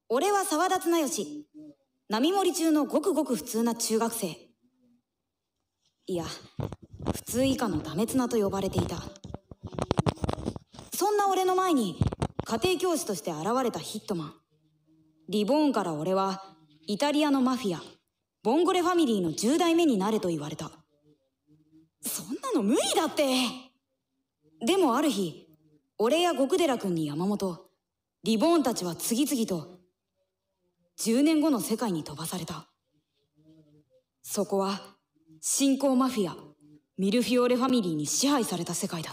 俺は沢田綱吉。波盛り中のごくごく普通な中学生。いや、普通以下のダメ綱と呼ばれていた。そんな俺の前に家庭教師として現れたヒットマン。リボーンから俺はイタリアのマフィア、ボンゴレファミリーの10代目になれと言われた。そんなの無理だって。でもある日、俺や極寺君に山本、リボーンたちは次々と10年後の世界に飛ばされた。そこは新興マフィア、ミルフィオーレファミリーに支配された世界だった。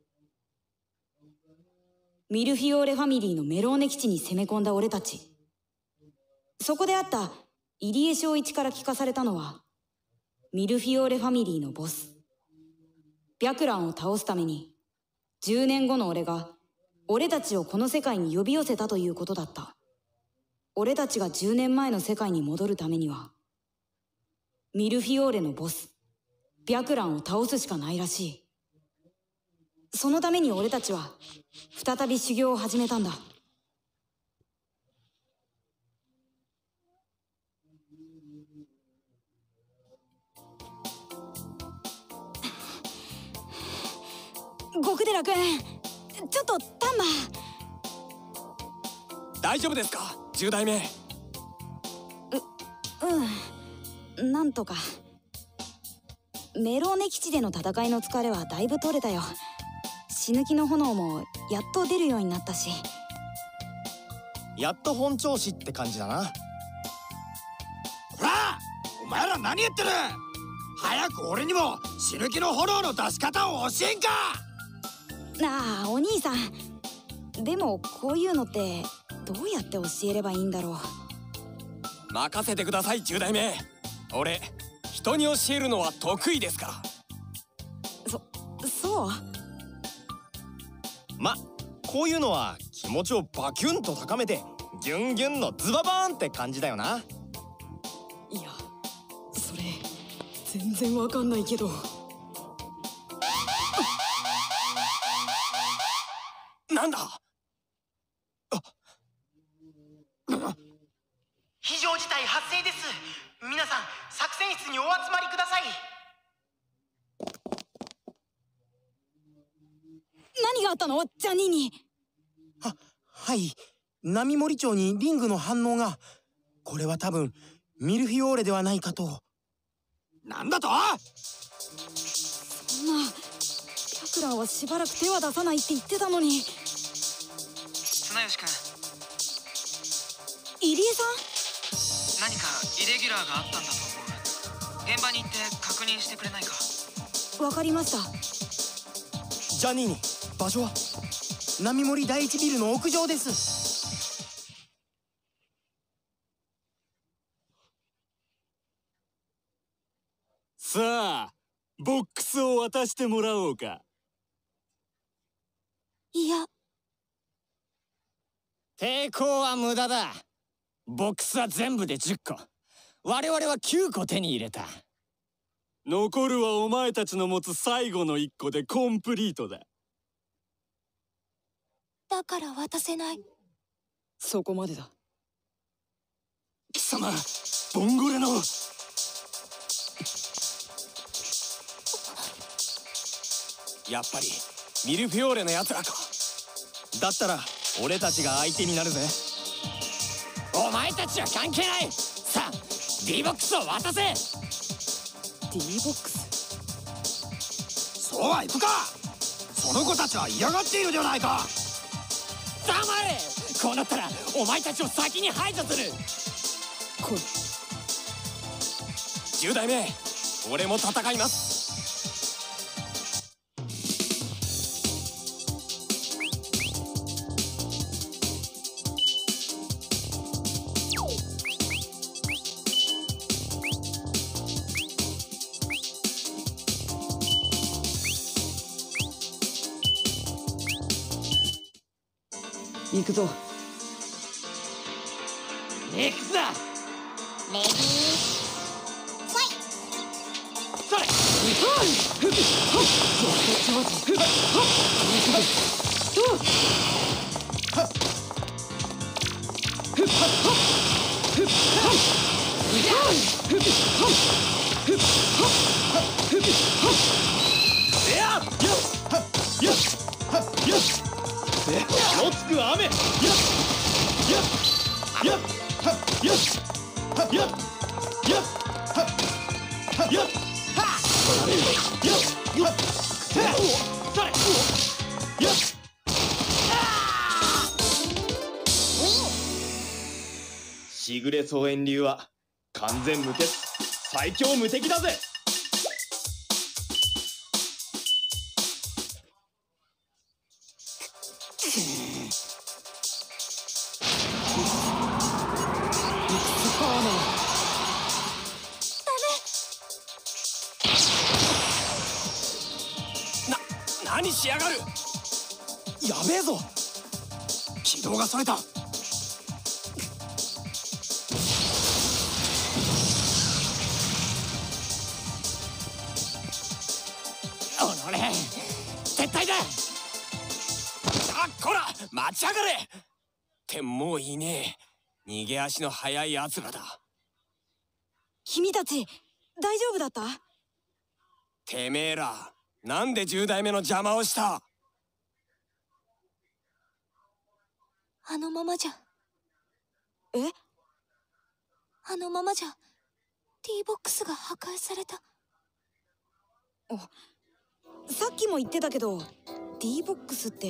ミルフィオーレファミリーのメローネ基地に攻め込んだ俺たち。そこであった入江正一から聞かされたのは、ミルフィオーレファミリーのボス、白蘭を倒すために、10年後の俺が、俺たちをこの世界に呼び寄せたということだった。俺たちが10年前の世界に戻るためには、ミルフィオーレのボス、白蘭を倒すしかないらしい。そのために俺たちは、再び修行を始めたんだ。極寺君、ちょっとタンマ。 大丈夫ですか、10代目。 なんとか。メローネ基地での戦いの疲れはだいぶ取れたよ。死ぬ気の炎もやっと出るようになったし。 やっと本調子って感じだな。 ほら、お前ら何言ってる。早く俺にも死ぬ気の炎の出し方を教えんか。 なあ、お兄さん。でもこういうのってどうやって教えればいいんだろう。任せてください、10代目。俺、人に教えるのは得意ですから。 そう？ こういうのは気持ちをバキュンと高めてギュンギュンのズババーンって感じだよな。 いや、それ全然わかんないけど。 なんだ。 非常事態発生です。皆さん作戦室にお集まりください。 何があったの、ジャニーニ。 はい、波盛町にリングの反応が。これは多分ミルフィオーレではないかと。 なんだと。 そんな、白蘭はしばらく手は出さないって言ってたのに。 綱吉君、 入江さん、何かイレギュラーがあったんだと思う。現場に行って確認してくれないか。 わかりました。 ジャニーニ、場所は波盛第一ビルの屋上です。 さあ、ボックスを渡してもらおうか。 いや、 抵抗は無駄だ。ボックスは全部で10個。我々は9個手に入れた。 残るはお前たちの持つ最後の1個でコンプリートだ。 だから渡せない。 そこまでだ。 貴様、ボンゴレの。 やっぱりミルフィオーレのやつらか。 だったら俺たちが相手になるぜ。 お前たちは関係ない。さあ、D ボックスを渡せ。 D ボックス。 そうはいくか。その子たちは嫌がっているではないか。 黙れ。こうなったらお前たちを先に排除する。 来い。10代目、俺も戦います。 行くぞ。 いくぞ。 レディーファイそれ。 のつく雨。しぐれ草園流は完全無欠、最強無敵だぜ。 何しやがる。 やべえぞ。 軌道がそれた。 おのれ、撤退だ。あっこら、待ちやがれ。ってもういねえ。逃げ足の速いやつらだ。 君たち大丈夫だった？ てめえらなんで10代目の邪魔をした？ あのままじゃ。 え？ あのままじゃ T ボックスが破壊された。 さっきも言ってたけど D ボックスって。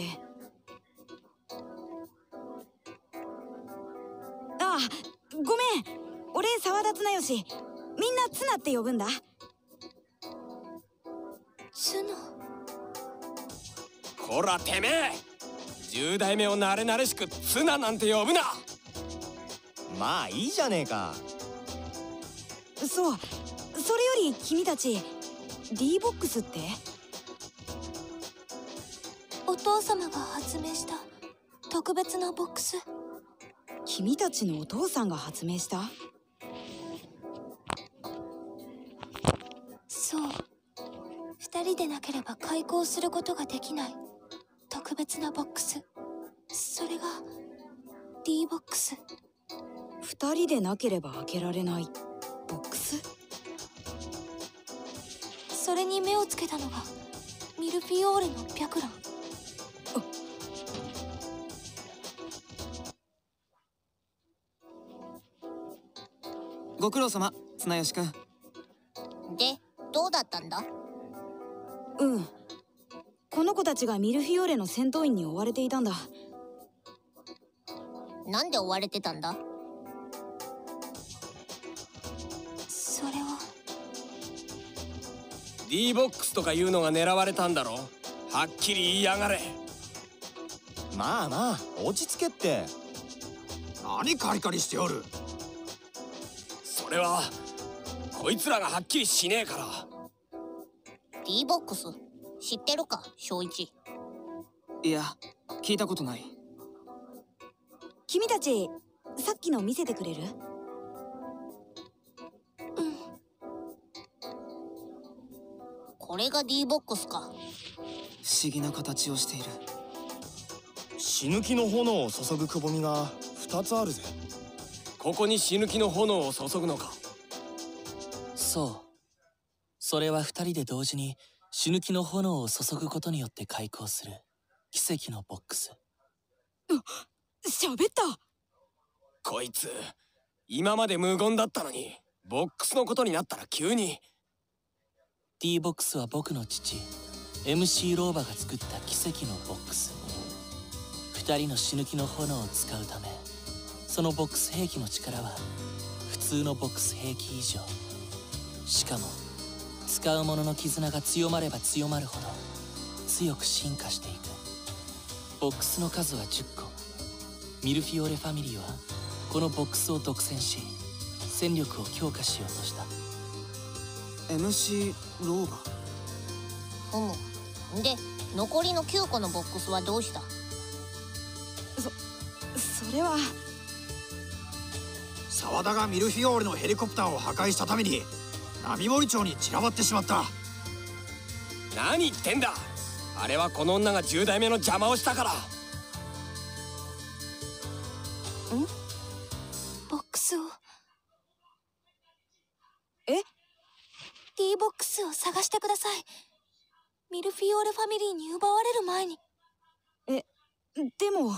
ああ、ごめん。俺沢田綱吉。みんなツナって呼ぶんだ。 ツナ。 こらてめえ、10代目を慣れ慣れしくツナなんて呼ぶな。 まあいいじゃねえか。 そう、それより君たち D ボックスって？ お父様が発明した特別なボックス。 君たちのお父さんが発明した？ そう、2人でなければ開口することができない特別なボックス。それが D ボックス。 2人でなければ開けられないボックス？ それに目をつけたのがミルフィオーレの白蘭。 ご苦労様、綱吉くん。 で、どうだったんだ？ うん。この子たちがミルフィオーレの戦闘員に追われていたんだ。 なんで追われてたんだ？ それは D ボックスとかいうのが狙われたんだろ。はっきり言いやがれ。 まあまあ落ち着けって。 何カリカリしておる。 それはこいつらがはっきりしねえから。 D ボックス知ってるか、正一？ いや、聞いたことない。 君たちさっきの見せてくれる？ これが D ボックスか。 不思議な形をしている。 死ぬ気の炎を注ぐくぼみが2つあるぜ。 ここに死ぬ気の炎を注ぐのか？ そう。それは2人で同時に死ぬ気の炎を注ぐことによって開口する奇跡のボックス。 喋った。 こいつ今まで無言だったのにボックスのことになったら急に。 D ボックスは僕の父 MC ローバが作った奇跡のボックス。2人の死ぬ気の炎を使うため、そのボックス兵器の力は普通のボックス兵器以上。しかも使う者の絆が強まれば強まるほど強く進化していく。ボックスの数は10個。ミルフィオーレファミリーはこのボックスを独占し戦力を強化しようとした。 MC ローバ。 ふむ。で、残りの9個のボックスはどうした？ それは沢田がミルフィオーレのヘリコプターを破壊したために波森町に散らばってしまった。 何言ってんだ。あれはこの女が10代目の邪魔をしたから。 D ボックスを探してください。ミルフィオーレファミリーに奪われる前に。 でも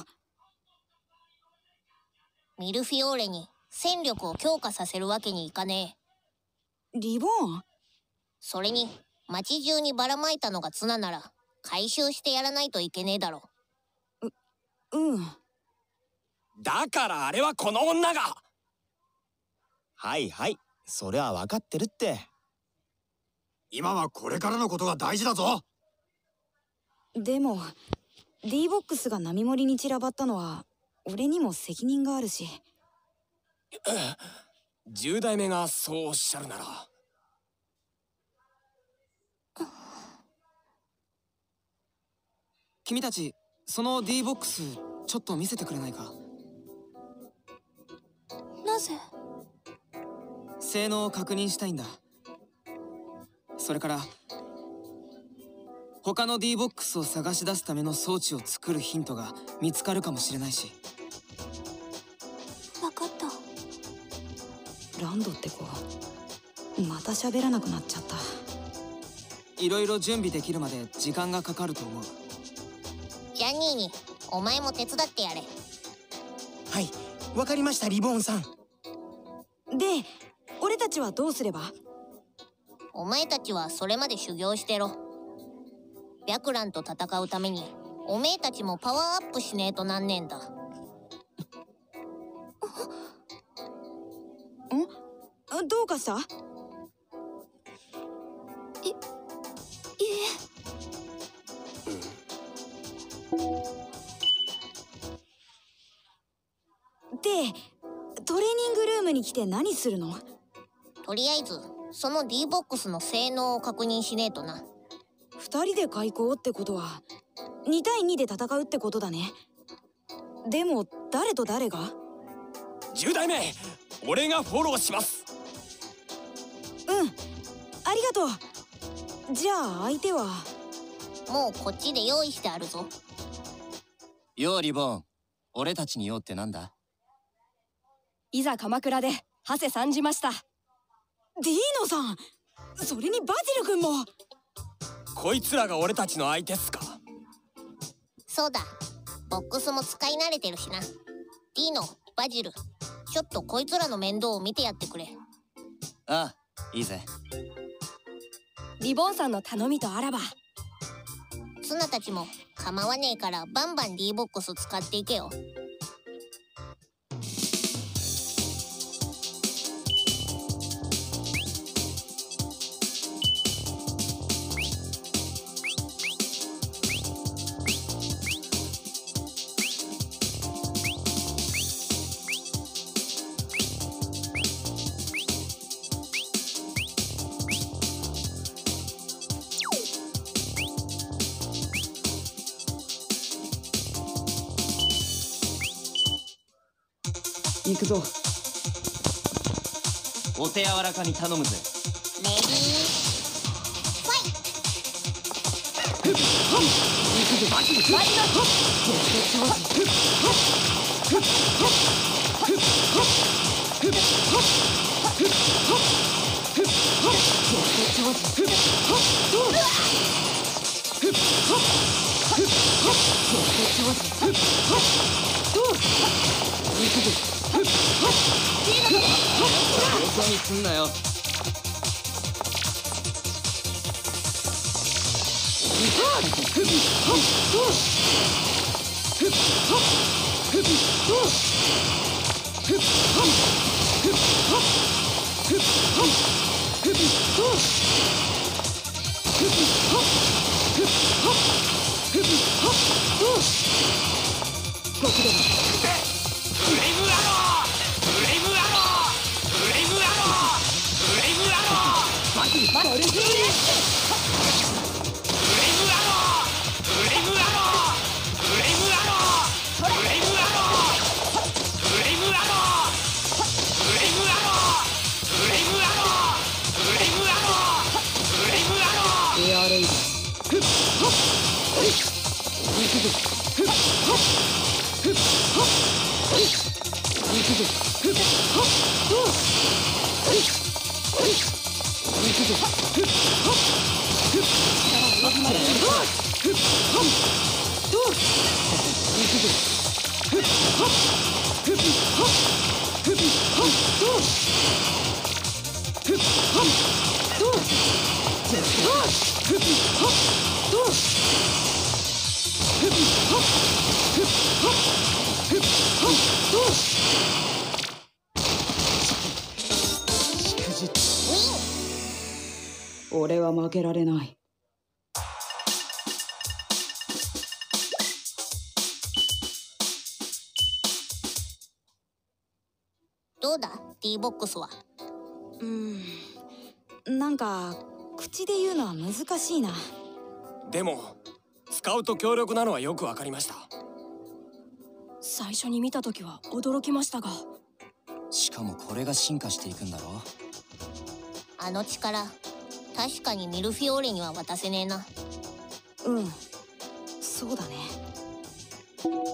ミルフィオーレに戦力を強化させるわけにいかねえ。リボーン？ それに町中にばらまいたのが綱なら回収してやらないといけねえだろ。 うん。 だからあれはこの女が。 はいはい、そりゃ分かってるって。 今はこれからのことが大事だぞ。 でも D ボックスが波盛りに散らばったのは俺にも責任があるし。 10代目がそうおっしゃるなら。 君たちその D ボックスちょっと見せてくれないか。 なぜ？ 性能を確認したいんだ。それから他の D ボックスを探し出すための装置を作るヒントが見つかるかもしれないし。 分かった。 ランドって子また喋らなくなっちゃった。 いろいろ準備できるまで時間がかかると思う。 ジャニーにお前も手伝ってやれ。 はい、わかりましたリボーンさん。 で俺たちはどうすれば？ お前たちはそれまで修行してろ。白蘭と戦うためにおめえたちもパワーアップしねえとなんねえんだ。 どうかした？ いえ。 でトレーニングルームに来て何するの？ とりあえずその D ボックスの性能を確認しねえとな。 2人で開口ってことは2対2で戦うってことだね。でも誰と誰が ？10代目、俺がフォローします。 ありがとう。じゃあ相手は？ もうこっちで用意してあるぞ。 ようリボーン、俺たちに用ってなんだ？ いざ鎌倉でハセ参じました。 ディーノさん、それにバジル君も。 こいつらが俺たちの相手っすか？ そうだ、ボックスも使い慣れてるしな。ディーノ、バジル、ちょっとこいつらの面倒を見てやってくれ。 ああ、いいぜ。 リボンさんの頼みとあらば。 ツナたちも構わねえからバンバン D ボックス使っていけよ。 行くぞ。 お手柔らかに頼むぜ。 レディーファイよそにすんなよ。 行くぞ。 俺は負けられない。 どうだ D ボックスは。 なんか口で言うのは難しいな。 でも使うと強力なのはよくわかりました。 最初に見た時は驚きましたが。 しかもこれが進化していくんだろ。 あの力確かにミルフィオーレには渡せねえな。 そうだね。